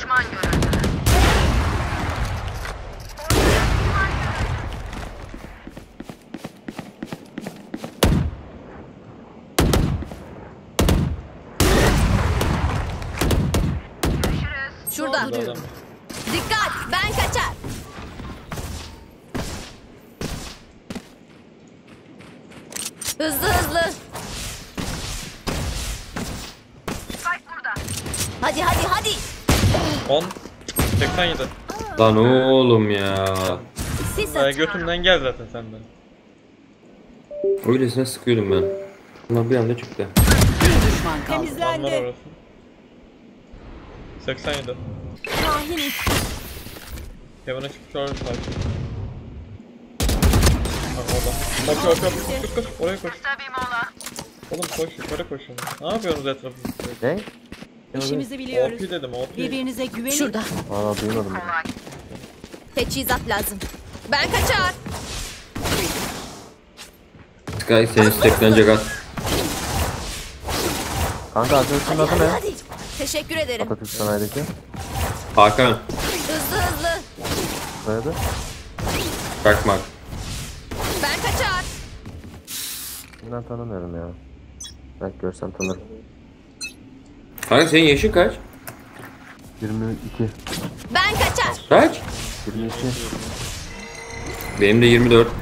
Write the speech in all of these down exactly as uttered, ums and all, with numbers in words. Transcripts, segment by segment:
Şurada. Dikkat, ben kaçar. Hızlı hızlı. Hadi hadi hadi. on seksen yedi. Lan oğlum ya. Ee, götümden gel zaten senden. Öylesine sıkıyordum ben. Ama bir anda çıktı. Bir düşman kaldı. Var Temizlendi. orası. seksen yedi. Kahin. Kevin'e çıkmış orada takip. Bak orada. Koş koş koş koş koş oraya koş. Oğlum koş yukarı koş. Ne yapıyorsunuz etrafınızda? Ne? İşimizi O biliyoruz. P dedim O P. Birbirinize güvenin. Şurada. Valla duymadım. Teçhizat lazım. Ben kaçar. Sky seni steklenecek at. Kanka arkadaşın Hadi adı hadi ne? hadi. Teşekkür ederim. Atatürk Sanayi'deki. Hakan. Hızlı hızlı. Soyadı? Bakmak. Ben kaçar. Ben tanımıyorum ya. Belki görsem tanırım. Kanka senin yaşın kaç? yirmi iki. Ben kaçar. Kaç? yirmi iki. Benim de yirmi dört.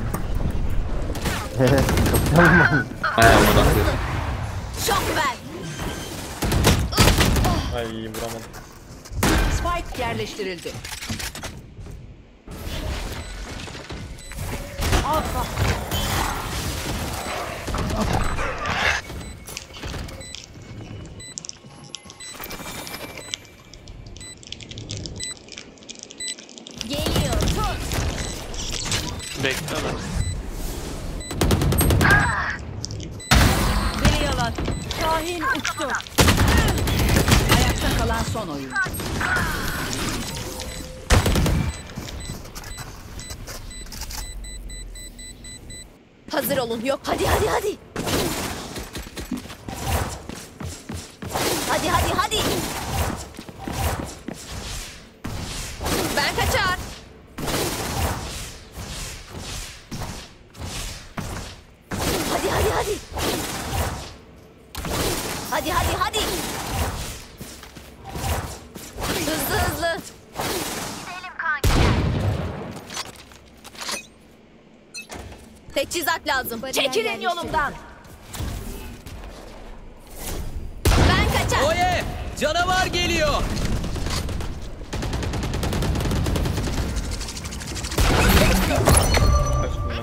Hay aman Şok ver. Ay vuramadım. Spike yerleştirildi. Alfa. Geliyor. Tut. Bekle lan. Biri yalan. Şahin uçtu. Ayakta kalan son oyun. Hazır olun. Yok. Hadi hadi hadi. Hadi hadi hadi. Ben kaçar. Hadi hadi hadi. Hadi hadi hadi. Hızlı hızlı. Teçhizat lazım. Çekilin yolumdan. Ben kaçar. Oye! Canavar geliyor. Kaç bunlar?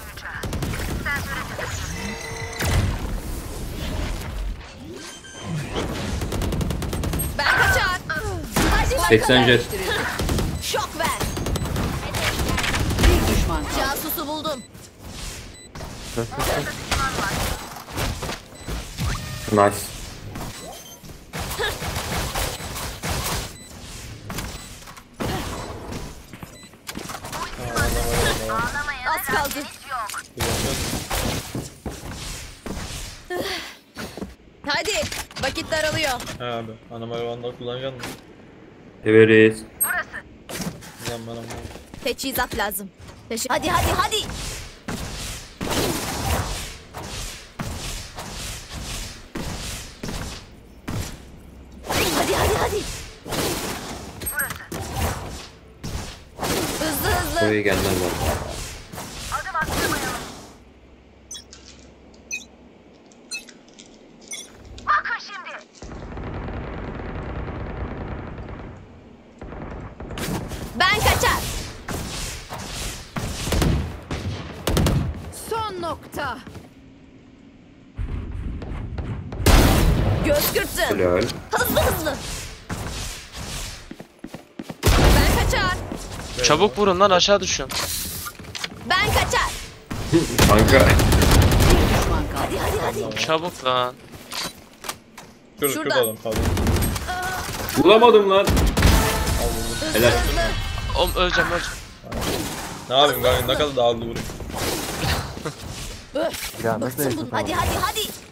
Ben kaçar. Hadi bakalım. seksen jet. Şok ver. Bir düşman kaldı. Casusu buldum. Nice. Az kaldı. Hadi. Vakit daralıyor. He abi. Anomaly Vandal kullanacaksın mı? Severiz. Ulan bana bana. Teçhizat lazım. Teşekkür. Hadi hadi hadi. Hadi hadi hadi. Hızlı hızlı. Buraya gelmezler. Ben kaçar. Son nokta. Göz kırptın. Helal. Hızlı hızlı. Ben kaçar. Çabuk vurun lan, aşağı düşüyorum. Ben kaçar. Kanka. Bir düşman kaldı. Hadi hadi hadi. Çabuk lan. Şurada Şurada. şurada adam kaldı. Bulamadım lan. Hızlı Helal. hızlı. Oğlum öleceğim öleceğim. Ne yapayım kanka ne kadar dağıldı vurayım. Öf. Ya nasıl Bıktım yaşasın? bundan. Hadi hadi hadi.